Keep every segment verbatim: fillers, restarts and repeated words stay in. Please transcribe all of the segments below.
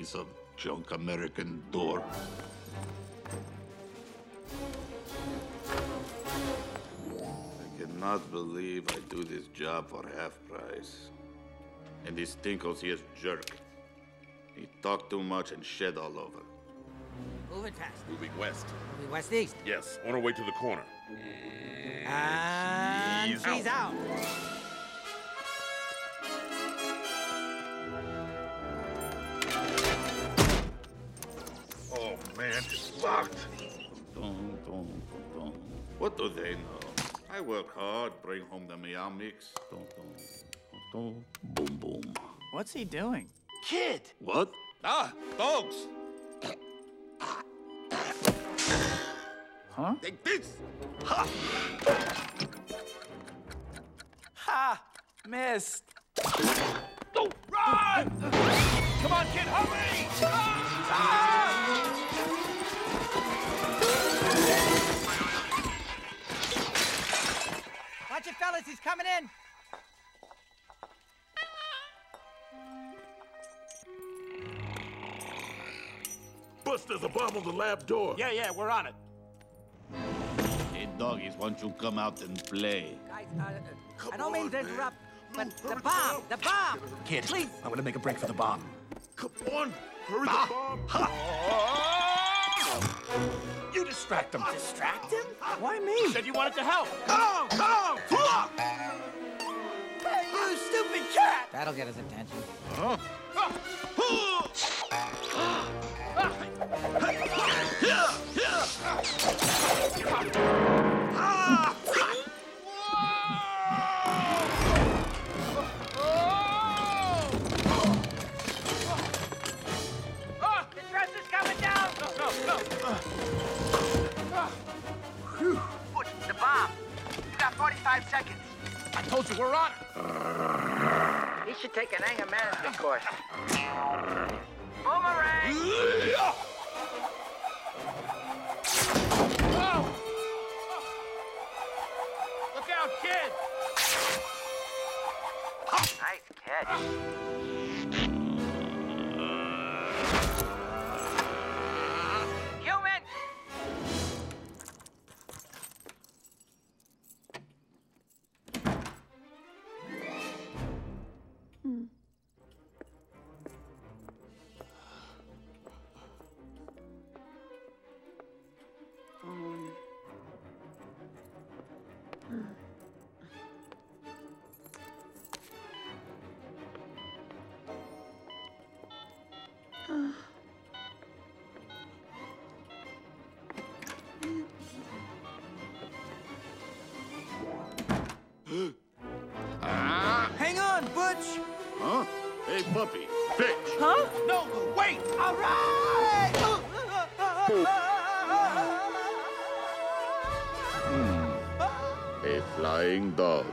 piece of junk American door. I cannot believe I do this job for half price. And this Tinkles, he is jerk. He talk too much and shed all over. Moving fast. Moving west. Moving west-east. Yes, on our way to the corner. And she's she's out. Oh, man, it's locked. Dun, dun, dun. What do they know? I work hard, bring home the meow mix. Dun, dun, dun, dun. Boom, boom. What's he doing? Kid! What? Ah, dogs! Huh? Take this! Ha! Ha! Missed. Oh, run! Come on, kid, hurry! Ah! Watch it, fellas. He's coming in. Bust, there's a bomb on the lab door. Yeah, yeah, we're on it. Hey, doggies, why don't you come out and play? Guys, uh, I don't mean to interrupt, but the bomb, the bomb. Kid, Please. I'm gonna make a break for the bomb. Come on, hurry Ah. the bomb. You distract him. Distract him? Why me? Said you wanted to help. Come, come, Hey, you stupid cat! That'll get his attention. Huh? The dress is coming down! No, no, no. Push the bomb. You got forty-five seconds. I told you we're on it. He should take an anger management course. Boomerang! Oh. Look out, kid! Nice catch. Human! Hang on, Butch! Huh? Hey, puppy, bitch. Huh? No, wait! All right! A flying dog.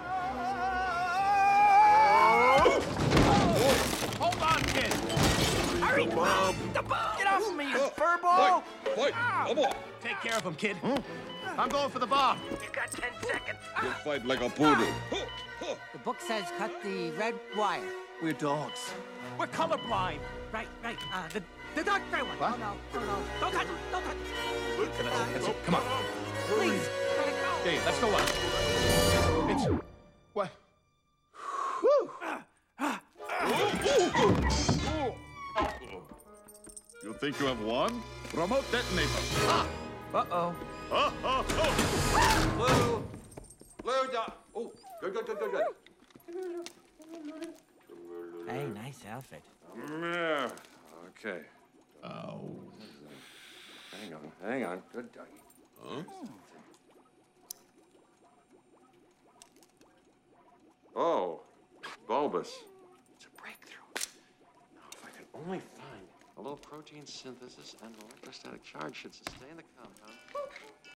Hold on, kid! Hurry! The bomb. The bomb! Get off of me, you furball! Fight, come on. Take care of him, kid. I'm going for the bomb. You got ten seconds. You fight like a poodle. The book says cut the red wire. We're dogs. We're colorblind. Right, right. Uh, the, the dark gray one. What? Oh, no. Oh, no. Don't touch it. Don't touch it. That's it, that's it. Come on. Please, let it go. Yeah, yeah, let's go on. It's... What? Whew. You think you have won? Remote detonator. Ah! Uh-oh. Ah, ah, ah. Blue! Blue dot. Oh, good, good, good, good, good. Hey, nice outfit. Yeah. Okay. Ow. Hang on, hang on. Good doggy. Huh? Oh, bulbous. It's a breakthrough. Now, if I could only find a low protein synthesis and electrostatic charge should sustain the compound.